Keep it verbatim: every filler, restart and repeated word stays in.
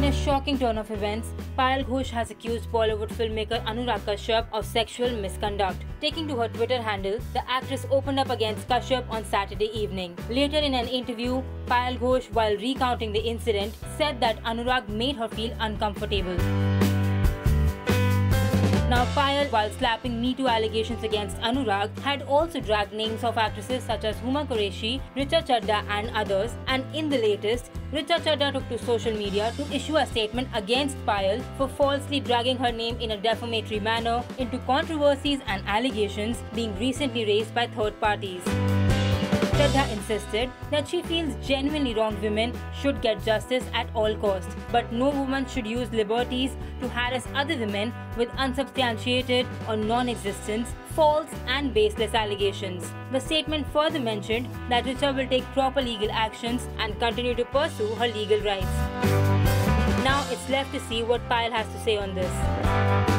In a shocking turn of events, Payal Ghosh has accused Bollywood filmmaker Anurag Kashyap of sexual misconduct. Taking to her Twitter handle, the actress opened up against Kashyap on Saturday evening. Later in an interview, Payal Ghosh, while recounting the incident, said that Anurag made her feel uncomfortable. Now, Payal, while slapping Me Too allegations against Anurag, had also dragged names of actresses such as Huma Qureshi, Richa Chadda and others, and in the latest, Richa Chadda took to social media to issue a statement against Payal for falsely dragging her name in a defamatory manner into controversies and allegations being recently raised by third parties. Chadda insisted that she feels genuinely wronged women should get justice at all costs, but no woman should use liberties to harass other women with unsubstantiated or non-existent, false and baseless allegations. The statement further mentioned that Richa will take proper legal actions and continue to pursue her legal rights. Now it's left to see what Payal has to say on this.